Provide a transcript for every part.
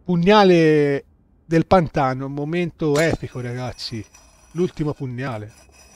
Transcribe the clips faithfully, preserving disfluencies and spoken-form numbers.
Pugnale del pantano, un momento epico, ragazzi. L'ultimo pugnale.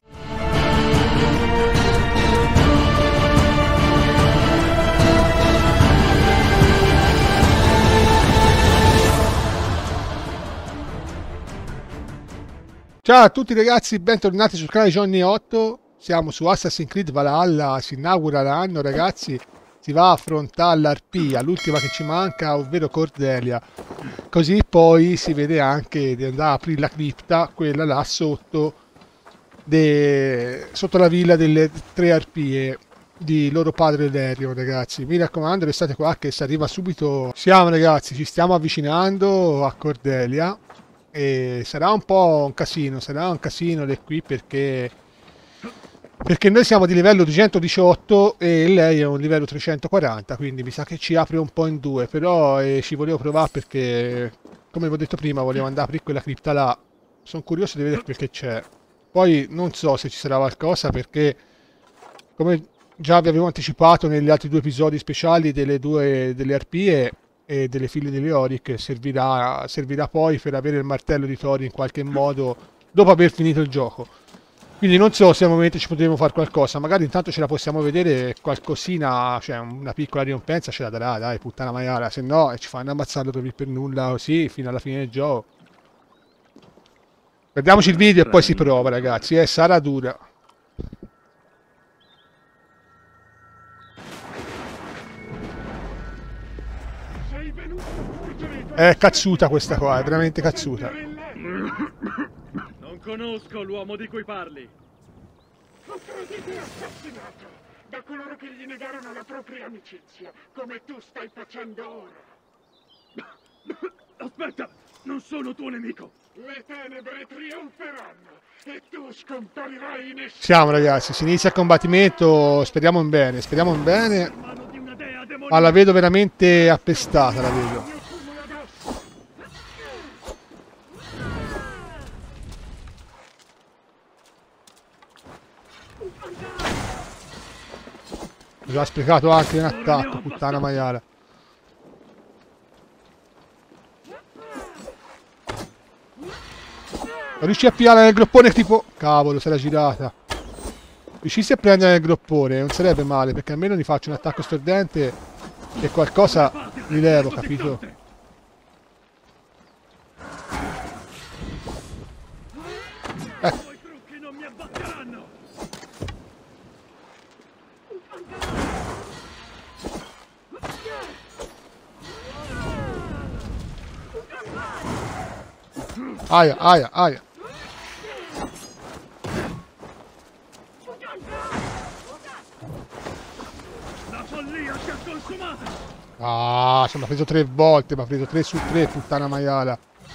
Ciao a tutti ragazzi, bentornati sul canale Johnny otto. Siamo su Assassin's Creed Valhalla, si inaugura l'anno ragazzi. Si va a affrontare l'Arpia, l'ultima che ci manca, ovvero Cordelia. Così poi si vede anche di andare a aprire la cripta, quella là sotto, de... sotto la villa delle tre arpie di loro padre Lerion, ragazzi. Mi raccomando, restate qua che si arriva subito. Siamo ragazzi, ci stiamo avvicinando a Cordelia e sarà un po' un casino, sarà un casino qui perché... Perché noi siamo di livello duecentodiciotto e lei è un livello trecentoquaranta, quindi mi sa che ci apre un po' in due, però eh, ci volevo provare perché, come vi ho detto prima, volevo andare a aprire quella cripta là. Sono curioso di vedere quel che c'è. Poi non so se ci sarà qualcosa perché, come già vi avevo anticipato negli altri due episodi speciali delle due delle arpie e delle figlie di Leoric, servirà, servirà poi per avere il martello di Thor in qualche modo dopo aver finito il gioco. Quindi non so se al momento ci potremo fare qualcosa, magari intanto ce la possiamo vedere qualcosina, cioè una piccola ricompensa ce la darà, dai, puttana maiala, se no ci fanno ammazzarlo per, per nulla così fino alla fine del gioco. Guardiamoci il video e poi si prova ragazzi, eh, sarà dura. È cazzuta questa qua, è veramente cazzuta. Non conosco l'uomo di cui parli. Fu tradito e assassinato da coloro che gli negarono la propria amicizia, come tu stai facendo ora. Aspetta, non sono tuo nemico. Le tenebre trionferanno e tu scomparirai in esso. Siamo ragazzi, si inizia il combattimento, speriamo in bene, speriamo in bene. Ma la vedo veramente appestata, la vedo. Mi ha sprecato anche un attacco, puttana maiala. Riuscì a pigliare nel groppone tipo... Cavolo, si era girata. Riuscissi a prendere nel groppone, non sarebbe male, perché almeno gli faccio un attacco stordente e qualcosa li levo, capito? Ecco. Aia, aia, aia. La follia si è consumata. Ah, ci mi ha preso tre volte, mi ha preso tre su tre, puttana maiala.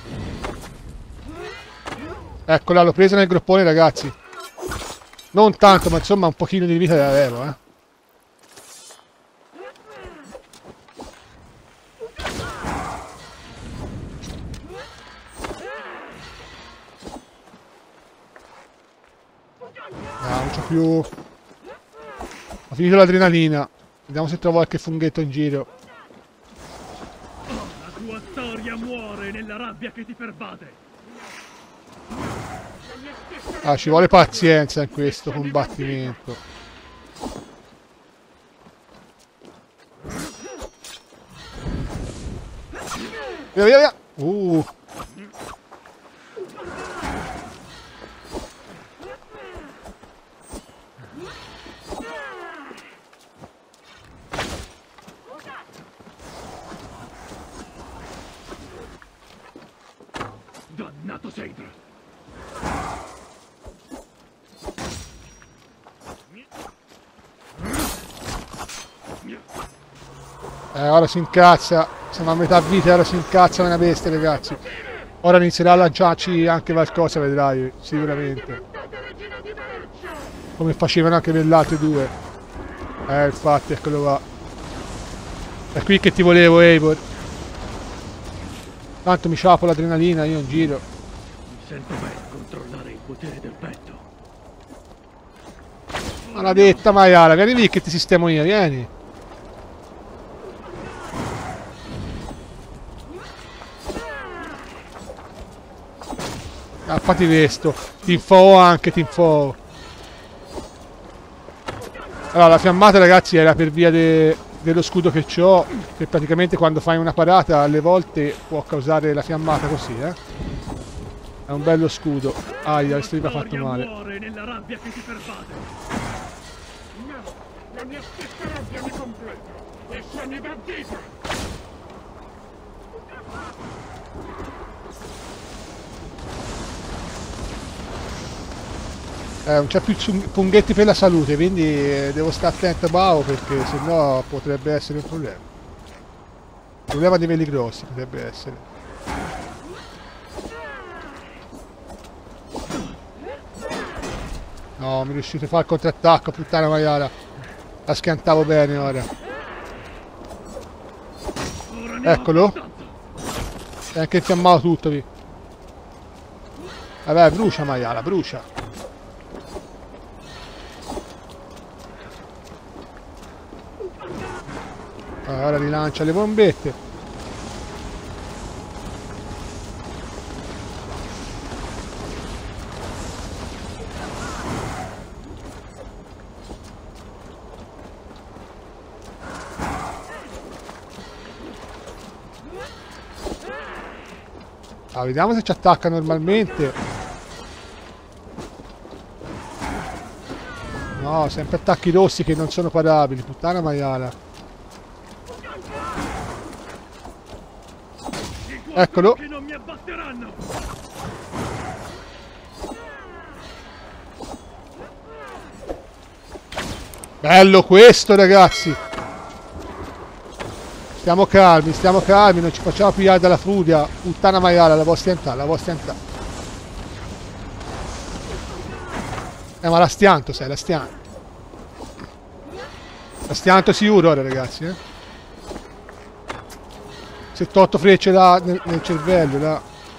Eccola, l'ho presa nel groppone, ragazzi. Non tanto, ma insomma un pochino di vita la levo, eh. Ah, non c'ho più. Ho finito l'adrenalina. Vediamo se trovo qualche funghetto in giro. La tua storia muore nella rabbia che ti pervade. Ah, ci vuole pazienza in questo combattimento. Via, via, via. Uh. Dannato Seidra. Eh, ora si incazza. Siamo a metà vita e ora si incazza una bestia, ragazzi. Ora inizierà a lanciarci anche qualcosa, vedrai, sicuramente. Come facevano anche nelle altre due. Eh, infatti, eccolo qua. È qui che ti volevo, Eivor. Tanto mi sciapo l'adrenalina, io in giro. Mi sento bene controllare il potere del petto. Maledetta maiala, vieni lì che ti sistemo io, vieni. Ah, fatti questo. Ti info anche, ti info. Allora, la fiammata, ragazzi, era per via de... dello scudo che ho, che praticamente quando fai una parata alle volte può causare la fiammata così, eh. È un bello scudo. Aia, questo mi ha fatto male. Muore nella rabbia che ti pervade. No, la mia stessa rabbia mi completa. E se mi dà vita. Eh, non c'è più funghetti per la salute, quindi eh, devo stare attento a Bao perché sennò potrebbe essere un problema. Problema di veli grossi potrebbe essere. No, mi riuscite a fare il contrattacco, puttana maiala. La schiantavo bene ora. Eccolo. È anche infiammato tutto lì. Vabbè, brucia maiala, brucia. Allora, ora rilancia le bombette. Ah, vediamo se ci attacca normalmente. No, sempre attacchi rossi che non sono parabili, puttana maiala. Eccolo. Che non mi abbatteranno. Bello questo, ragazzi. Stiamo calmi, stiamo calmi, non ci facciamo pigliare dalla furia. Puttana maiala, la vostra entrare, la vostra entrare. Eh, ma la stianto, sai, la stianto. La stianto sicuro ora, ragazzi, eh. settantotto frecce là nel, nel cervello, là.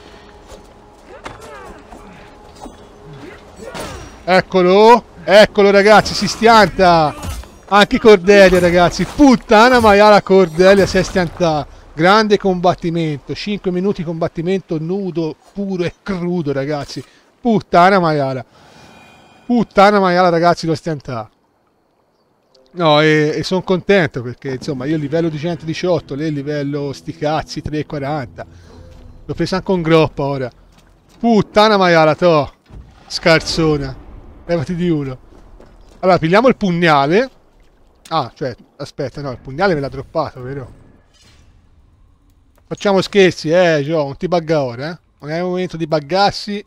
Eccolo, eccolo, ragazzi, si stianta. Anche Cordelia, ragazzi. Puttana maiala, Cordelia si è stiantata. Grande combattimento, cinque minuti di combattimento nudo, puro e crudo, ragazzi. Puttana maiala. Puttana maiala, ragazzi, l'ho stiantata. No, e, e sono contento perché insomma io livello di centodiciotto, lei livello sti cazzi tre e quaranta. L'ho presa anche con groppa ora. Puttana maiala, to. Scarzona. Levati di uno. Allora, pigliamo il pugnale. Ah, cioè, aspetta, no, il pugnale me l'ha droppato, vero? Facciamo scherzi, eh, Gio, non ti bugga ora, eh? Non è il momento di buggarsi.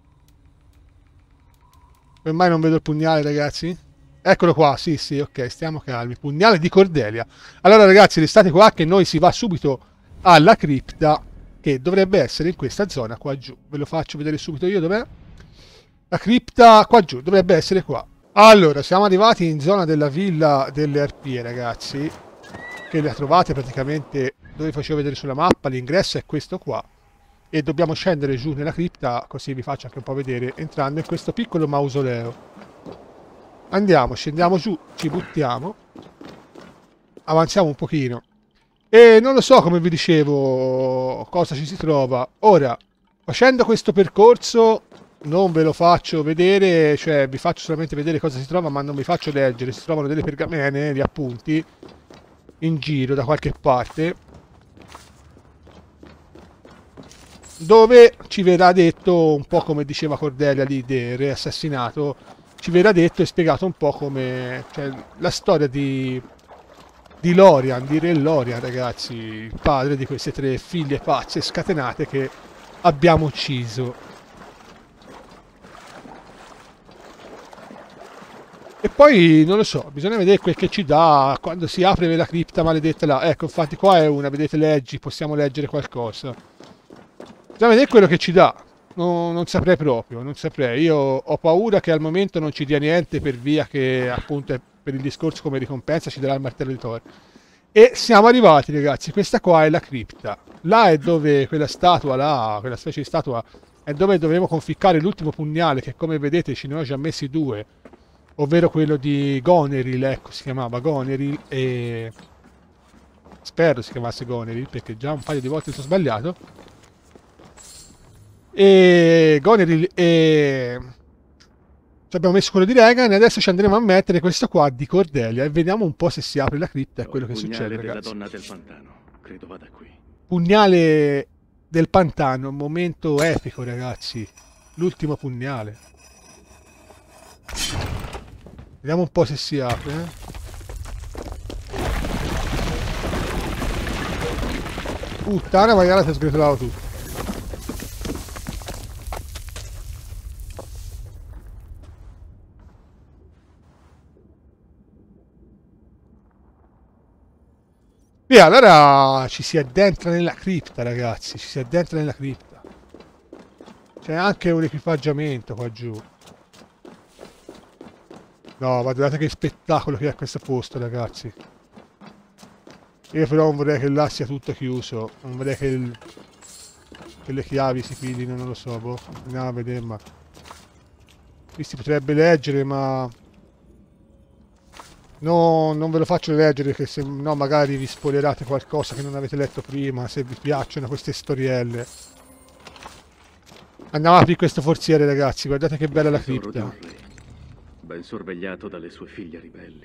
Ormai non vedo il pugnale, ragazzi. Eccolo qua, sì, sì, ok, stiamo calmi. Pugnale di Cordelia. Allora, ragazzi, restate qua che noi si va subito alla cripta, che dovrebbe essere in questa zona qua giù. Ve lo faccio vedere subito io dov'è. La cripta qua giù, dovrebbe essere qua. Allora, siamo arrivati in zona della villa delle arpie, ragazzi, che la trovate praticamente dove vi facevo vedere sulla mappa. L'ingresso è questo qua e dobbiamo scendere giù nella cripta, così vi faccio anche un po' vedere, entrando in questo piccolo mausoleo. Andiamo, scendiamo giù, ci buttiamo, avanziamo un pochino e non lo so, come vi dicevo, cosa ci si trova. Ora, facendo questo percorso non ve lo faccio vedere, cioè vi faccio solamente vedere cosa si trova, ma non vi faccio leggere. Si trovano delle pergamene, degli appunti in giro da qualche parte, dove ci verrà detto un po' come diceva Cordelia lì del re assassinato. Ci verrà detto e spiegato un po' come, cioè, la storia di di Lorian, di Re Lorian, ragazzi, il padre di queste tre figlie pazze scatenate che abbiamo ucciso. E poi, non lo so, bisogna vedere quel che ci dà quando si apre la cripta maledetta là. Ecco, infatti qua è una, vedete, leggi, possiamo leggere qualcosa. Bisogna vedere quello che ci dà. No, non saprei proprio, non saprei. Io ho paura che al momento non ci dia niente per via che appunto è per il discorso come ricompensa ci darà il martello di Thor. E siamo arrivati, ragazzi, questa qua è la cripta. Là è dove quella statua là, quella specie di statua, è dove dovremo conficcare l'ultimo pugnale che come vedete ce ne ho già messi due. Ovvero quello di Goneril, ecco, si chiamava Goneril e... spero si chiamasse Goneril perché già un paio di volte mi sono sbagliato. E Goneril e ci abbiamo messo quello di Regan e adesso ci andremo a mettere questo qua di Cordelia e vediamo un po' se si apre la cripta e quello che succede, della ragazzi. donna del pantano. Credo vada qui. Pugnale del pantano, un momento epico, ragazzi. L'ultimo pugnale. Vediamo un po' se si apre, eh. Puttana maiala, ti ho sgretolato tutto. E allora ci si addentra nella cripta, ragazzi, ci si addentra nella cripta. C'è anche un equipaggiamento qua giù. No, ma guardate che spettacolo che è questo posto, ragazzi. Io però non vorrei che là sia tutto chiuso. Non vorrei che, il... che le chiavi si pilino, non lo so, boh. Andiamo a vedere, ma... Qui si potrebbe leggere, ma... No, non ve lo faccio leggere, che se no magari vi spoilerate qualcosa che non avete letto prima, se vi piacciono queste storielle. Andiamo a aprire questo forziere, ragazzi, guardate che bella la cripta. Ben sorvegliato dalle sue figlie ribelli.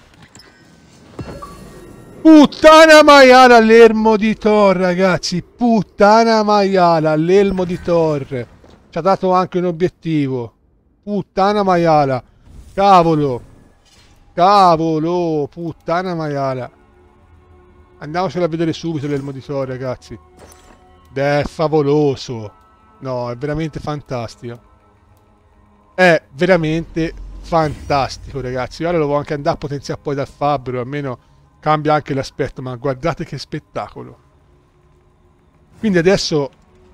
Puttana maiala, l'elmo di Thor, ragazzi, puttana maiala, l'elmo di Thor. Ci ha dato anche un obiettivo. Puttana maiala, cavolo. Cavolo, puttana maiala. Andiamocelo a vedere subito l'elmo di Thor, ragazzi. Ed è favoloso. No, è veramente fantastico. È veramente fantastico, ragazzi. Ora lo voglio anche andare a potenziare poi dal fabbro, almeno cambia anche l'aspetto, ma guardate che spettacolo. Quindi adesso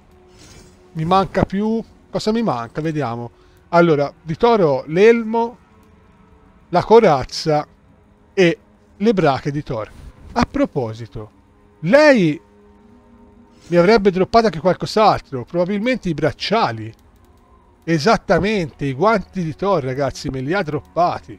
mi manca più... Cosa mi manca? Vediamo. Allora, di Thor ho l'elmo, la corazza e le brache di Thor. A proposito, lei mi avrebbe droppato anche qualcos'altro, probabilmente i bracciali. Esattamente, i guanti di Thor, ragazzi, me li ha droppati.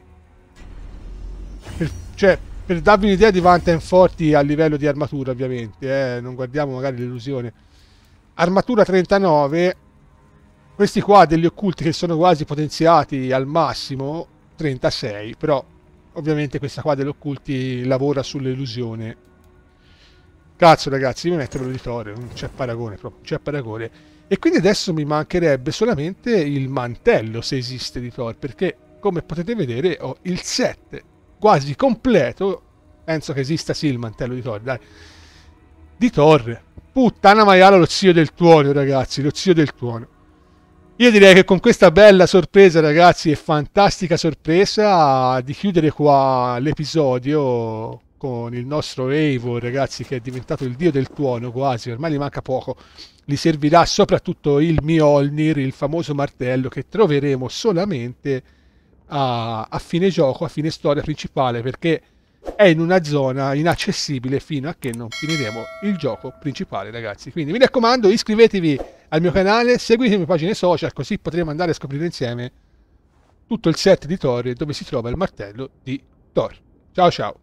Per, cioè, per darvi un'idea di quanto è forti a livello di armatura, ovviamente, eh, non guardiamo magari l'illusione. Armatura trentanove, questi qua degli occulti che sono quasi potenziati al massimo, trentasei, però ovviamente questa qua degli occulti lavora sull'illusione. Cazzo, ragazzi, mi metto quello di Thor, non c'è paragone proprio, non c'è paragone. E quindi adesso mi mancherebbe solamente il mantello, se esiste, di Thor, perché come potete vedere ho il set quasi completo. Penso che esista sì il mantello di Thor, dai, di Thor. Puttana maiala, lo zio del tuono, ragazzi, lo zio del tuono. Io direi che con questa bella sorpresa, ragazzi, e fantastica sorpresa, di chiudere qua l'episodio con il nostro Eivor, ragazzi, che è diventato il dio del tuono quasi, ormai gli manca poco. Gli servirà soprattutto il Mjolnir, il famoso martello che troveremo solamente a, a fine gioco, a fine storia principale, perché è in una zona inaccessibile fino a che non finiremo il gioco principale, ragazzi. Quindi mi raccomando, iscrivetevi al mio canale, seguite le mie pagine social, così potremo andare a scoprire insieme tutto il set di Thor dove si trova il martello di Thor. Ciao ciao!